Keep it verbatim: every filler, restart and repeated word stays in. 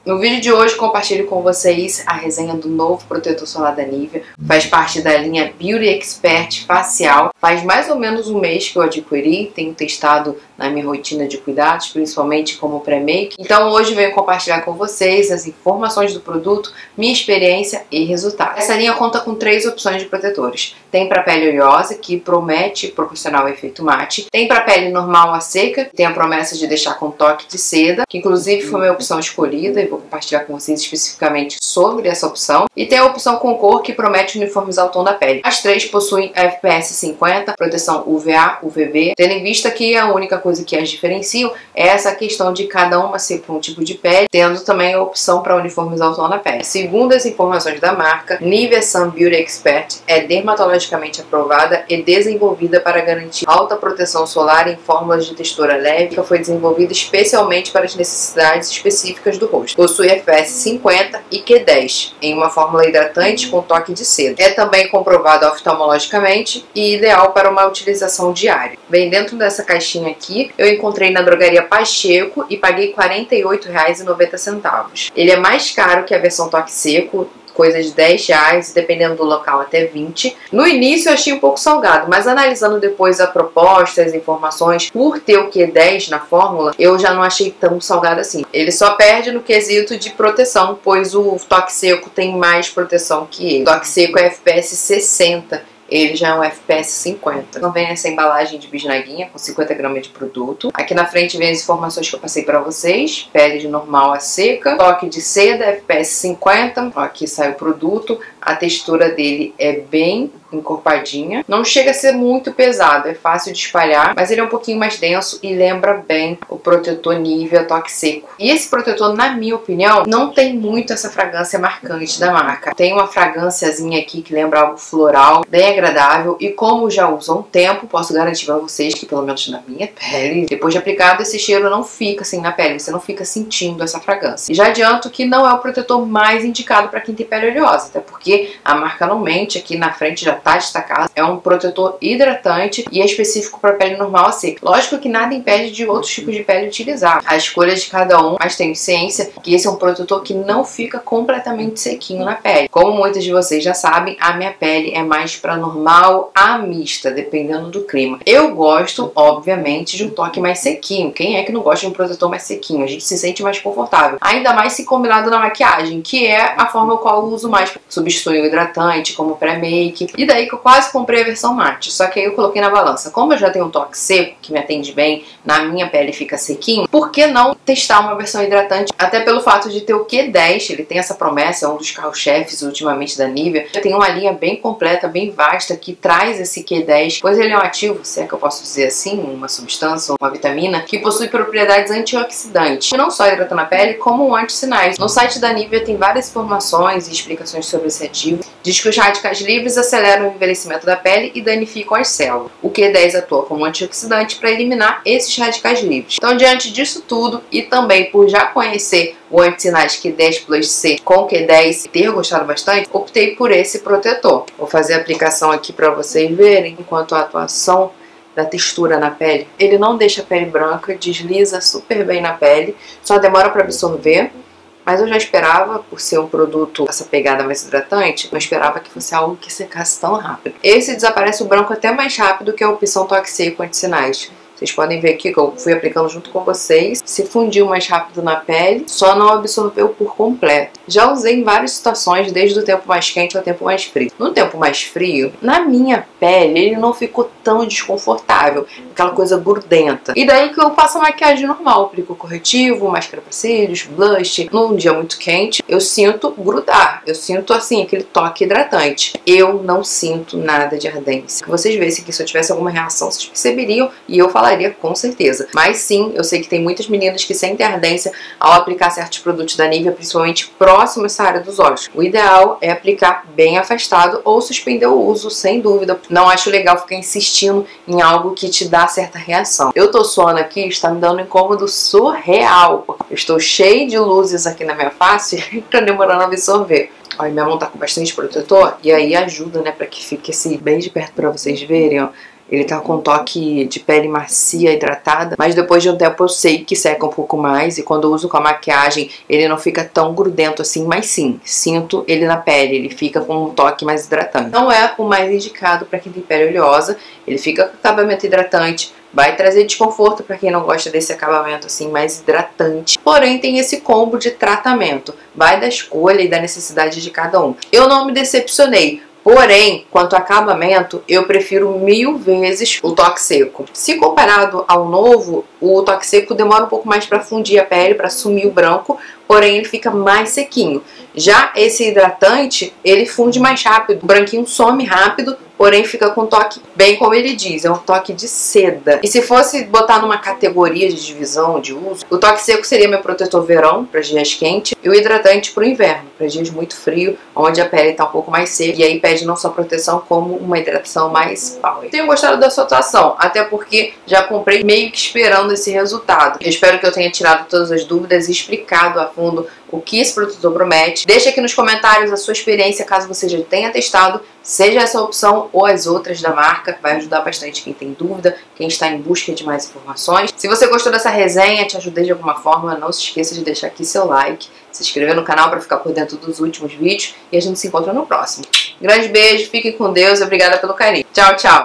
No vídeo de hoje compartilho com vocês a resenha do novo protetor solar da Nivea. Faz parte da linha Beauty Expert Facial. Faz mais ou menos um mês que eu adquiri, tenho testado na minha rotina de cuidados, principalmente como pré-make. Então hoje venho compartilhar com vocês as informações do produto, minha experiência e resultados. Essa linha conta com três opções de protetores. Tem para pele oleosa, que promete proporcionar o efeito mate. Tem para pele normal a seca, que tem a promessa de deixar com toque de seda, que inclusive foi a minha opção escolhida e vou compartilhar com vocês especificamente sobre essa opção. E tem a opção com cor, que promete uniformizar o tom da pele. As três possuem F P S cinquenta, proteção U V A, U V B, tendo em vista que a única coisa que as diferenciam é essa questão de cada uma ser para um tipo de pele, tendo também a opção para uniformizar o tom da pele. Segundo as informações da marca, Nivea Sun Beauty Expert é dermatologicamente aprovada e desenvolvida para garantir alta proteção solar em fórmulas de textura leve, que foi desenvolvida especialmente para as necessidades específicas do rosto. Possui F P S cinquenta e Q dez em uma fórmula hidratante com toque de seda. É também comprovado oftalmologicamente e ideal para uma utilização diária. Bem, dentro dessa caixinha aqui, eu encontrei na drogaria Pacheco e paguei quarenta e oito reais e noventa centavos. Ele é mais caro que a versão toque seco, coisa de dez reais, dependendo do local até vinte. No início eu achei um pouco salgado, mas analisando depois a proposta, as informações, por ter o Q dez na fórmula, eu já não achei tão salgado assim. Ele só perde no quesito de proteção, pois o toque seco tem mais proteção que ele. O toque seco é F P S sessenta. Ele já é um F P S cinquenta. Então vem essa embalagem de bisnaguinha com cinquenta gramas de produto. Aqui na frente vem as informações que eu passei pra vocês. Pele de normal a seca, toque de seda, F P S cinquenta. Ó, aqui sai o produto. A textura dele é bem encorpadinha. Não chega a ser muito pesado, é fácil de espalhar, mas ele é um pouquinho mais denso e lembra bem o protetor Nivea Toque Seco. E esse protetor, na minha opinião, não tem muito essa fragrância marcante da marca. Tem uma fragrânciazinha aqui que lembra algo floral, bem agradável, e como já uso há um tempo, posso garantir pra vocês que, pelo menos na minha pele, depois de aplicado, esse cheiro não fica assim na pele, você não fica sentindo essa fragrância. E já adianto que não é o protetor mais indicado para quem tem pele oleosa, até porque a marca não mente, aqui na frente já tá destacado. É um protetor hidratante e é específico para pele normal a seca. Lógico que nada impede de outros tipos de pele utilizar. A escolha de cada um, mas tenho ciência que esse é um protetor que não fica completamente sequinho na pele. Como muitos de vocês já sabem, a minha pele é mais para normal a mista, dependendo do clima. Eu gosto, obviamente, de um toque mais sequinho. Quem é que não gosta de um protetor mais sequinho? A gente se sente mais confortável. Ainda mais se combinado na maquiagem, que é a forma qual eu uso mais. Substitui o hidratante como pré-make. E daí que eu quase comprei a versão mate. Só que aí eu coloquei na balança. Como eu já tenho um toque seco, que me atende bem, na minha pele fica sequinho, por que não testar uma versão hidratante? Até pelo fato de ter o Q dez, ele tem essa promessa, é um dos carro-chefes ultimamente da Nivea. Tem uma linha bem completa, bem vasta, que traz esse Q dez, pois ele é um ativo, se é que eu posso dizer assim, uma substância, uma vitamina, que possui propriedades antioxidantes, não só hidratando a pele, como antissinais. No site da Nivea tem várias informações e explicações sobre esse ativo. Diz que os radicais livres aceleram o envelhecimento da pele e danificam as células. O Q dez atua como antioxidante para eliminar esses radicais livres. Então, diante disso tudo, e também por já conhecer o antissinais Q dez Plus C com Q dez e ter gostado bastante, optei por esse protetor. Vou fazer a aplicação aqui para vocês verem enquanto a atuação da textura na pele. Ele não deixa a pele branca, desliza super bem na pele, só demora para absorver. Mas eu já esperava, por ser um produto essa pegada mais hidratante, eu esperava que fosse algo que secasse tão rápido. Esse desaparece o branco até mais rápido que a opção toque seco antissinais. Vocês podem ver aqui que eu fui aplicando junto com vocês. Se fundiu mais rápido na pele, só não absorveu por completo. Já usei em várias situações, desde o tempo mais quente ao tempo mais frio. No tempo mais frio, na minha pele, ele não ficou tão desconfortável. Aquela coisa grudenta. E daí que eu faço a maquiagem normal. Aplico corretivo, máscara para cílios, blush. Num dia muito quente, eu sinto grudar. Eu sinto, assim, aquele toque hidratante. Eu não sinto nada de ardência. Se vocês vissem que se eu tivesse alguma reação, vocês perceberiam e eu falaria com certeza. Mas sim, eu sei que tem muitas meninas que sentem ardência ao aplicar certos produtos da Nivea, principalmente próximo a essa área dos olhos. O ideal é aplicar bem afastado ou suspender o uso, sem dúvida. Não acho legal ficar insistindo em algo que te dá certa reação. Eu tô suando aqui, está me dando um incômodo surreal. Eu estou cheio de luzes aqui na minha face e tá demorando a absorver. Olha, minha mão tá com bastante protetor e aí ajuda, né, pra que fique assim bem de perto pra vocês verem, ó. Ele tá com um toque de pele macia, hidratada, mas depois de um tempo eu sei que seca um pouco mais, e quando eu uso com a maquiagem ele não fica tão grudento assim, mas sim, sinto ele na pele, ele fica com um toque mais hidratante. Não é o mais indicado para quem tem pele oleosa, ele fica com acabamento hidratante, vai trazer desconforto para quem não gosta desse acabamento assim mais hidratante, porém tem esse combo de tratamento, vai da escolha e da necessidade de cada um. Eu não me decepcionei. Porém, quanto ao acabamento, eu prefiro mil vezes o toque seco. Se comparado ao novo, o toque seco demora um pouco mais para fundir a pele, para sumir o branco, porém ele fica mais sequinho. Já esse hidratante, ele funde mais rápido, o branquinho some rápido, porém fica com um toque, bem como ele diz, é um toque de seda. E se fosse botar numa categoria de divisão de uso, o toque seco seria meu protetor verão, para dias quentes, e o hidratante para o inverno, para dias muito frio, onde a pele está um pouco mais seca, e aí pede não só proteção, como uma hidratação mais power. Tenho gostado da sua atuação, até porque já comprei meio que esperando esse resultado. Eu espero que eu tenha tirado todas as dúvidas e explicado a fundo o que esse protetor promete. Deixa aqui nos comentários a sua experiência, caso você já tenha testado, seja essa opção ou as outras da marca, vai ajudar bastante quem tem dúvida, quem está em busca de mais informações. Se você gostou dessa resenha, te ajudei de alguma forma, não se esqueça de deixar aqui seu like, se inscrever no canal para ficar por dentro dos últimos vídeos, e a gente se encontra no próximo. Grande beijo, fiquem com Deus e obrigada pelo carinho. Tchau, tchau!